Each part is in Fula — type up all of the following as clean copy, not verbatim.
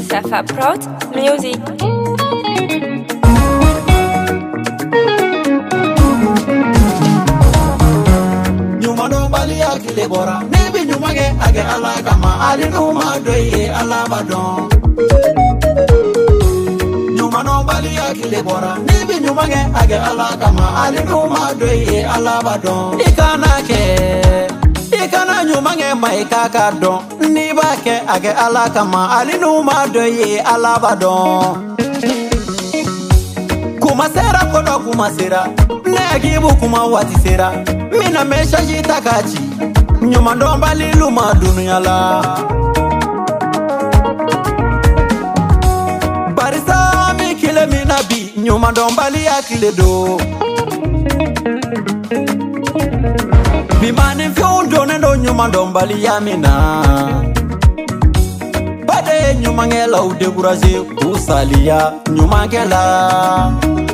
Safa Proud Music. Nyuma no bali akile bora nebi nyuma ge age ala kama ali no ma doye ala badon. Nyuma no bali akile bora nebi nyuma ge age ala kama ali no ma doye ala badon. Ikana nyuma ge mai kaka don ni ba ke age ala kama ali no ma doye ala badon. Kuma sera kodo kuma sera negibu kuma wati sera mina mesha jitakachi nyuma ndomba liluma dunia la barisa mi kile mina bi nyuma ndomba li akile do bimani fyondo nendo nyuma ndomba li yamina bade nyuma ngela udeguraje kusalia nyuma ngela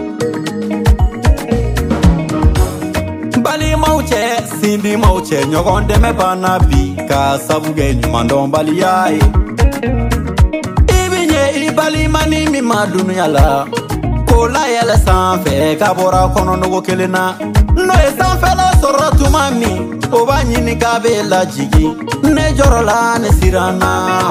bali mauche sindi mauche nyogonde me bana bi ka sabuge nyuma ndombali yae ibinye ibali mani mi madunu yala kola yala sanfe kabora kono nogo kelena no e sanfe la soratu mami obanyi ni kabela jigi ne jorola ne sirana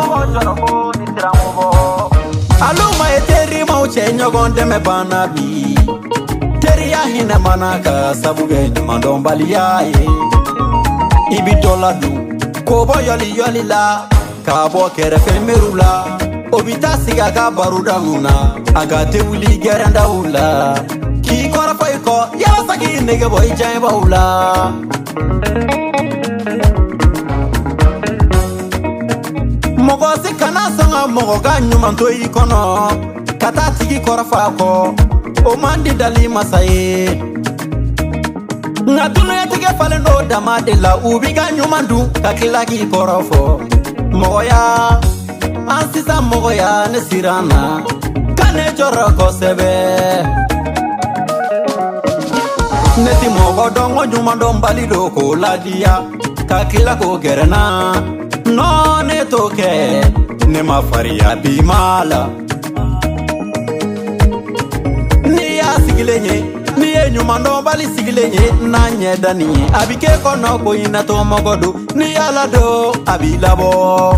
aluma eteri mauche nyogonde me bana bi Teria hina manaka sabuge nyuma ndombali yae Ibi dola du Kobo yoli yoli la Kabo kere femerula Obita siga ka baruda luna Agate wuli gerenda ula Ki kora faiko Yala saki nege boy jaiba ula Mogo si kana songa mogo ga nyuma ntoi ikono Kata tigi kora fako O mandi dali masaye Nga dunu ya tige fale no dama de la Ubiga nyumandu kakila ki korofo Mogoya Ansisa mogoya nesirana Kane joroko sebe Neti mogo dongo nyumando mbali loko ladia Kakila ko gerena No netoke Nema faria bimala Sigilenye niye nyuma ndombali sigilenye na nyedani abike kono ko ina to mogodu ni ala do abilabo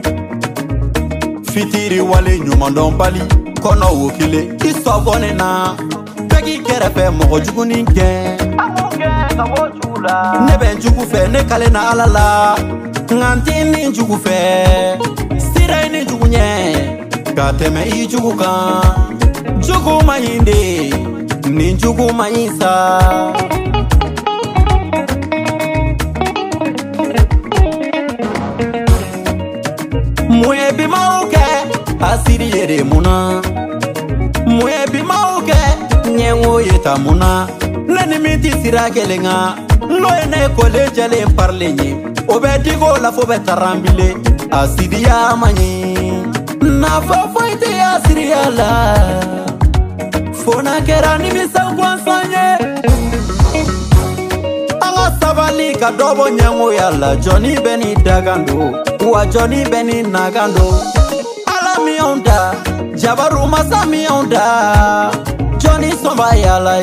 fitiri wale nyuma ndombali kono wokile isogone na pegi kerefe mogojugu ninke amuke kabojula nebe njugu fe ne kale na alala nganti ni njugu fe sira ni njugu nye kateme ijugu kan Jugu mayinde, ni jugu mayisa Mwebi mauke, asiri yere muna Mwebi mauke, nyengo yeta muna Neni miti sira gelenga Noene kole jale parlenye Obedigo la fobe tarambile Asiri ya manyi Nafo ite asiri ya la Fona kera ni misangwa nsanye Anga sabali kadobo nyango yala Johnny Beni dagando Uwa Johnny Beni nagando Ala mionda Jabaru masa mionda Johnny somba yala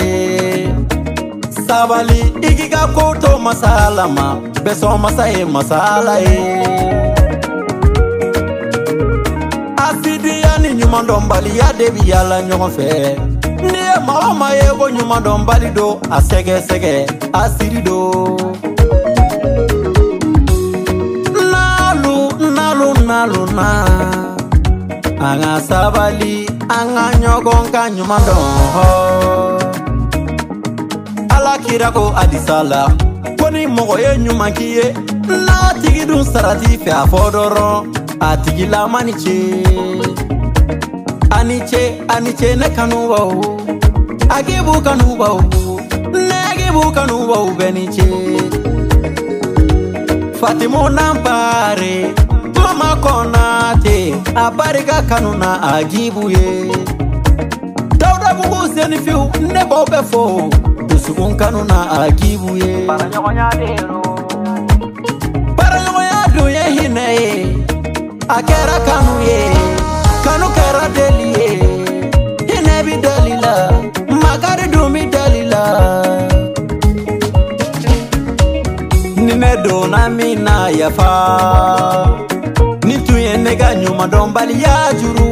Sabali igiga koto masalama Beso masae masala Asidi ya ni nyuma ndombali ya debi yala nyonfe Niye mama yego nyuma ndombali do Asege sege asiri do Nalu na Anga sabali Anga nyogonka nyuma ndonho Ala kirako adisala Koni mogo ye nyuma kiye Na tigidun sarati fe afodoro Atigila maniche Aniche ne kanuwa Agibu kanuwa Negibu kanuwa beniche Fatimu nampare Mama konate Abarika kanuna agibu ye Dauda bugu senifiu Nebo befo Dusukun kanuna agibu ye Paranyogonya dero Paranyogonya duye hine Akera kanu ye dafa. Ni tun ye ne ka ɲumandɔnbaliya juru